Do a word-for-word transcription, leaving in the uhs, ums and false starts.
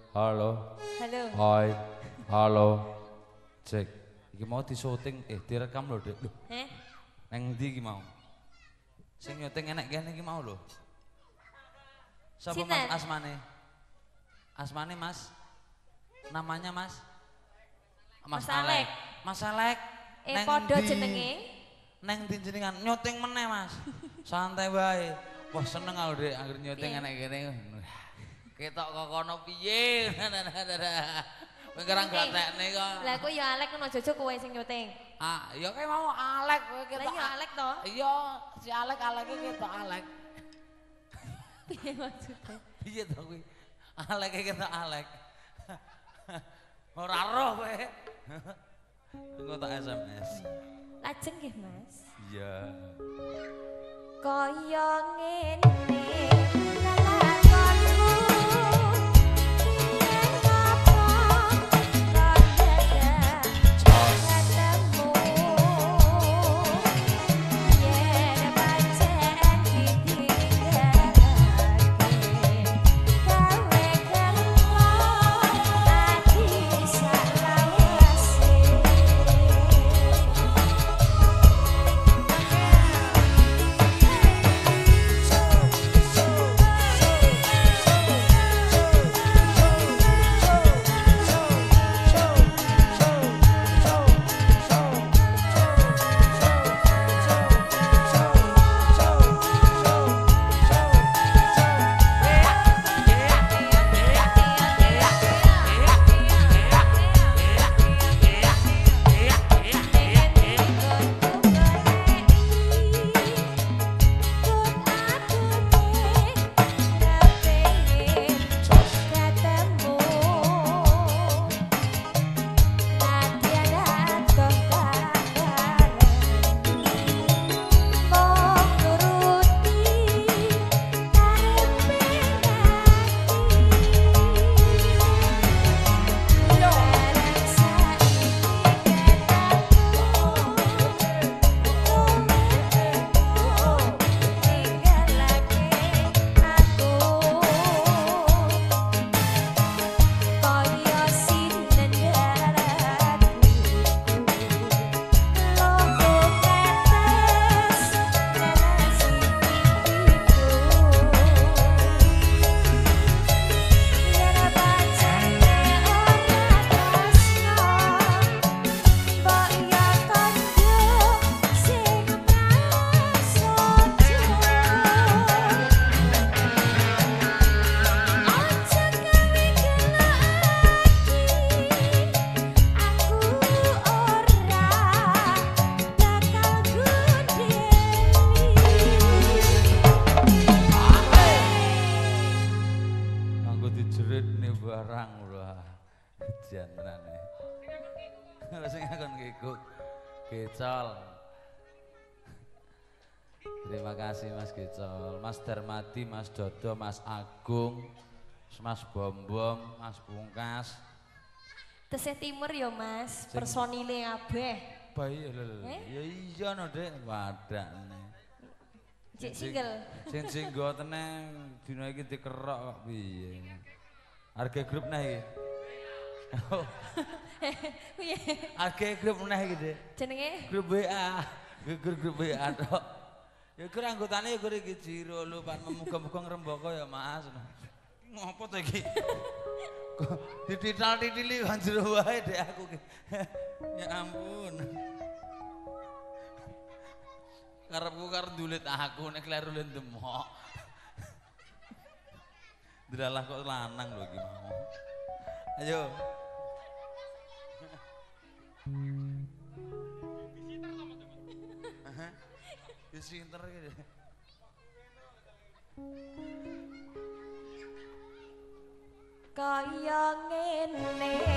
Halo. Halo. Hai. Halo. Cek. Iki mau di syuting, eh direkam lho, Dek. Loh. Eh? Neng ndi iki mau? Sing nyuting enek kene iki mau lho. Sapa Mas Asmane? Asmane Mas? Namanya Mas? Mas, Mas Alek. Mas Alek. Eh podo jenenge? Neng ndi jenengan nyuting meneh Mas. Santai wae. Wah seneng aku Dek anggere nyuting enek kene. Ketok kok kono piye? Pengerang gatekne kok. Lah aku ya Alek kan jojo kowe sing nyuting. Ah, ya kayak mau Alek kowe ketok. Lah ya Alek to? Iya, si Alek Aleke ketok Alek. Piye maksudnya? Piye to kuwi? Alek ketok Alek. Ora roh kowe. Engko tak S M S. Lajeng nggih, Mas. Iya. Kaya ngene lelakonku. Terima kasih Mas Gecol, Mas Darmadi, Mas Dodo, Mas Agung, Mas Bombom, Mas Pungkas. Tesih Timur ya Mas, personile kabeh. Bayi lho. Ya iya no Dek, wadakne. Cek single. Sing singgo teneng dina iki dikerok kok piye. Harga grup nah iki. Piye? Harga grup nah iki Dek. Jenenge? Grup W A. Grup grup W A tok. Ya kur anggotane ya kur iki Jiro lho, Pak muga-muga ngrembaka ya Mas. Ngopo to iki? Ditital-titili kan jero wae Dek aku ki. Ya ampun. Karepku karo ndulit aku nek kleru len demok. Delalah kok lanang lho iki mau. Ayo. Disinter gitu. Kaya ngene